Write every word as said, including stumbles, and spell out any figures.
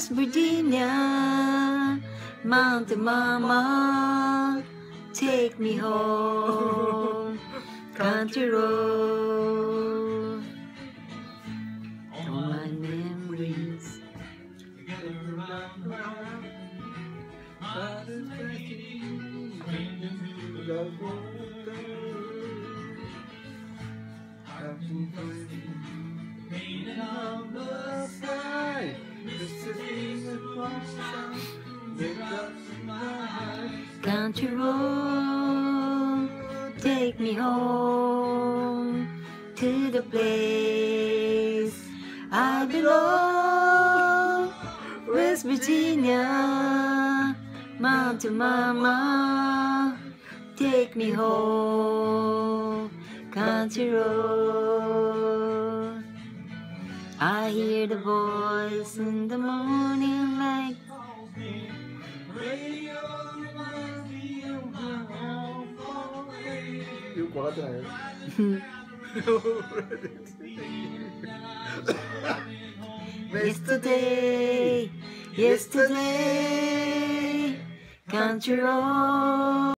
West Virginia, Mountain Mama, take me home, country road. All my memories. Painted on the sky, this is the cross. Country road, take me home to the place I belong. West Virginia, Mountain Mama, take me home, country road. I hear the voice in the morning light. 이거 뭐 같잖아요. Yesterday, yesterday, country road.